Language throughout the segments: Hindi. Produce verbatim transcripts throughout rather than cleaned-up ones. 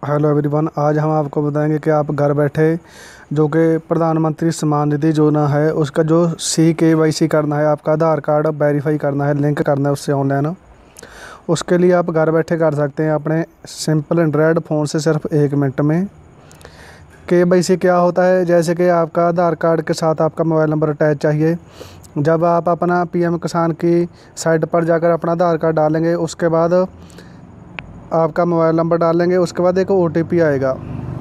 हेलो एवरीवन, आज हम आपको बताएंगे कि आप घर बैठे जो कि प्रधानमंत्री सम्मान निधि योजना है उसका जो सी के वाई सी करना है, आपका आधार कार्ड वेरीफाई करना है, लिंक करना है उससे ऑनलाइन। उसके लिए आप घर बैठे कर सकते हैं अपने सिंपल एंड्रॉयड फ़ोन से सिर्फ एक मिनट में। के वाई सी क्या होता है, जैसे कि आपका आधार कार्ड के साथ आपका मोबाइल नंबर अटैच चाहिए। जब आप अपना पी एम किसान की साइट पर जाकर अपना आधार कार्ड डालेंगे, उसके बाद आपका मोबाइल नंबर डालेंगे, उसके बाद एक ओ टी पी आएगा।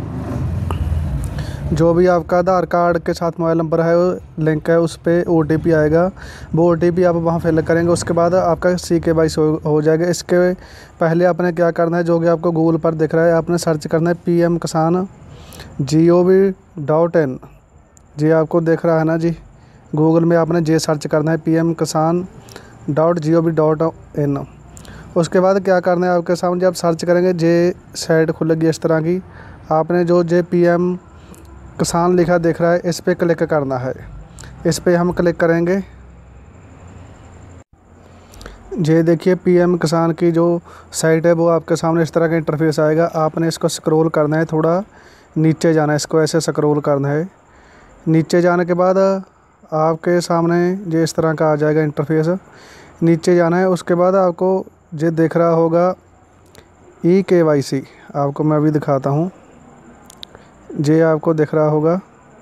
जो भी आपका आधार कार्ड के साथ मोबाइल नंबर है लिंक है, उस पर ओ टी पी आएगा। वो ओ टी पी आप वहाँ फिल करेंगे, उसके बाद आपका सी के वाई सी हो जाएगा। इसके पहले आपने क्या करना है, जो कि आपको गूगल पर दिख रहा है, आपने सर्च करना है पी एम किसान जी ओ वी डॉट इन। जी आपको दिख रहा है ना जी, गूगल में आपने जे सर्च करना है P M Kisan dot G O V dot in. उसके बाद क्या करना है, आपके सामने जब सर्च करेंगे जे साइट खुलेगी इस तरह की। आपने जो जे पी एम किसान लिखा दिख रहा है, इस पर क्लिक करना है। इस पर हम क्लिक करेंगे, जे देखिए पी एम किसान की जो साइट है वो आपके सामने इस तरह का इंटरफेस आएगा। आपने इसको स्क्रॉल करना है, थोड़ा नीचे जाना है, इसको ऐसे स्क्रॉल करना है। नीचे जाने के बाद आपके सामने जो इस तरह का आ जाएगा इंटरफेस, नीचे जाना है। उसके बाद आपको जो दिख रहा होगा ई के वाई सी, आपको मैं अभी दिखाता हूँ। जे आपको दिख रहा होगा,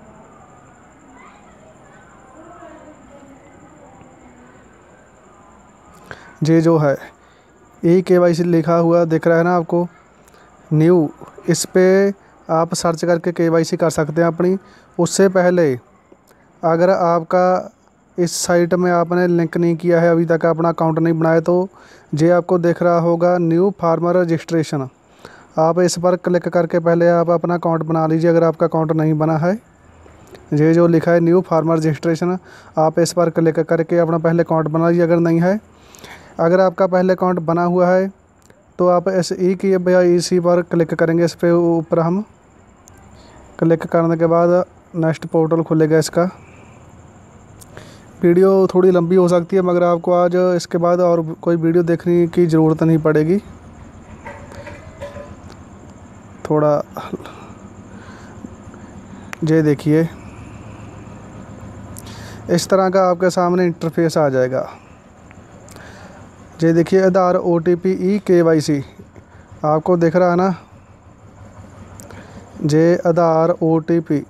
जे जो है ई के वाई सी लिखा हुआ दिख रहा है ना आपको, न्यू। इस पे आप सर्च करके के वाई सी कर सकते हैं अपनी। उससे पहले अगर आपका इस साइट में आपने लिंक नहीं किया है, अभी तक अपना अकाउंट नहीं बनाया, तो जे आपको दिख रहा होगा न्यू फार्मर रजिस्ट्रेशन। आप इस पर क्लिक करके पहले आप अपना अकाउंट बना लीजिए अगर आपका अकाउंट नहीं बना है। ये जो लिखा है न्यू फार्मर रजिस्ट्रेशन, आप इस पर क्लिक करके अपना पहले अकाउंट बना लीजिए अगर नहीं है। अगर आपका पहले अकाउंट बना हुआ है तो आप इस ई की या इसी पर क्लिक करेंगे। इस पर ऊपर हम क्लिक करने के बाद नेक्स्ट पोर्टल खुलेगा। इसका वीडियो थोड़ी लंबी हो सकती है, मगर आपको आज इसके बाद और कोई वीडियो देखने की ज़रूरत नहीं पड़ेगी। थोड़ा ये देखिए, इस तरह का आपके सामने इंटरफेस आ जाएगा। ये देखिए आधार ओ टी पी ई के वाई सी आपको दिख रहा है ना, जे Aadhaar O T P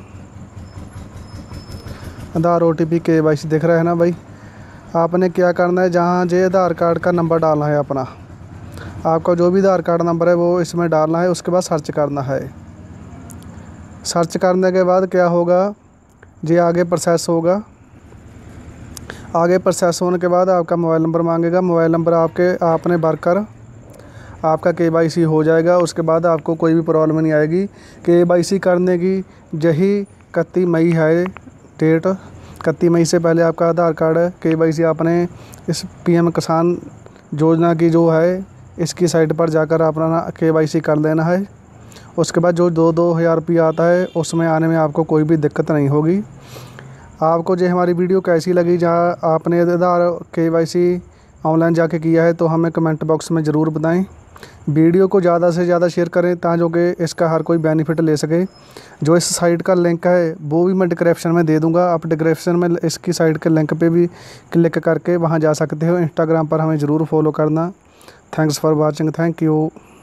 Aadhaar O T P K Y C दिख रहा है ना भाई। आपने क्या करना है, जहाँ जे आधार कार्ड का नंबर डालना है अपना, आपका जो भी आधार कार्ड नंबर है वो इसमें डालना है। उसके बाद सर्च करना है। सर्च करने के बाद क्या होगा, जे आगे प्रोसेस होगा। आगे प्रोसेस होने के बाद आपका मोबाइल नंबर मांगेगा। मोबाइल नंबर आपके आपने भरकर आपका के वाई सी हो जाएगा। उसके बाद आपको कोई भी प्रॉब्लम नहीं आएगी। के वाई सी करने की यही इकतीस मई है डेट। इकतीस मई से पहले आपका आधार कार्ड के वाई सी आपने इस पी एम किसान योजना की जो है इसकी साइट पर जाकर अपना के वाई सी कर लेना है। उसके बाद जो दो दो हज़ार रुपया आता है उसमें आने में आपको कोई भी दिक्कत नहीं होगी। आपको जो हमारी वीडियो कैसी लगी, जहाँ आपने आधार के वाई सी ऑनलाइन जाके किया है, तो हमें कमेंट बॉक्स में ज़रूर बताएं। वीडियो को ज़्यादा से ज़्यादा शेयर करें ताकि कि इसका हर कोई बेनिफिट ले सके। जो इस साइट का लिंक है वो भी मैं डिस्क्रिप्शन में दे दूंगा। आप डिस्क्रिप्शन में इसकी साइट के लिंक पे भी क्लिक करके वहाँ जा सकते हो। इंस्टाग्राम पर हमें ज़रूर फॉलो करना। Thanks for watching, thank you.